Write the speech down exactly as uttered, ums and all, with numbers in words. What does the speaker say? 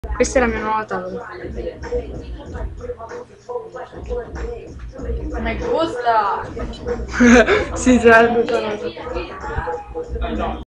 Questa è la mia nuova tavola. Me gusta. Si sarebbe parlato.